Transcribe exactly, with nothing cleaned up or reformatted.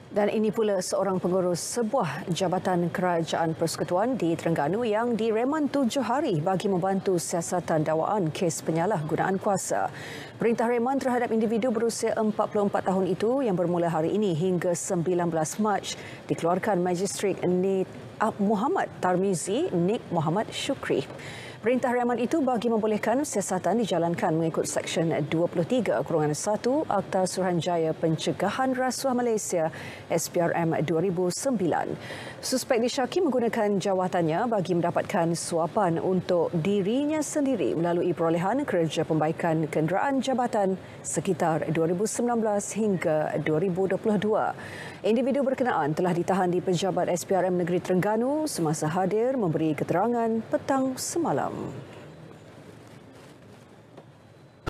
Dan ini pula seorang pengurus sebuah jabatan kerajaan persekutuan di Terengganu yang direman tujuh hari bagi membantu siasatan dakwaan kes penyalahgunaan kuasa. Perintah reman terhadap individu berusia empat puluh empat tahun itu yang bermula hari ini hingga sembilan belas Mac dikeluarkan Magistrat Nik Muhammad Tarmizi Nik Muhammad Shukri. Perintah reman itu bagi membolehkan siasatan dijalankan mengikut Seksyen dua puluh tiga satu Akta Suruhanjaya Pencegahan Rasuah Malaysia S P R M dua ribu sembilan. Suspek disyaki menggunakan jawatannya bagi mendapatkan suapan untuk dirinya sendiri melalui perolehan kerja pembaikan kenderaan jabatan sekitar dua ribu sembilan belas hingga dua ribu dua puluh dua. Individu berkenaan telah ditahan di Pejabat S P R M Negeri Terengganu semasa hadir memberi keterangan petang semalam.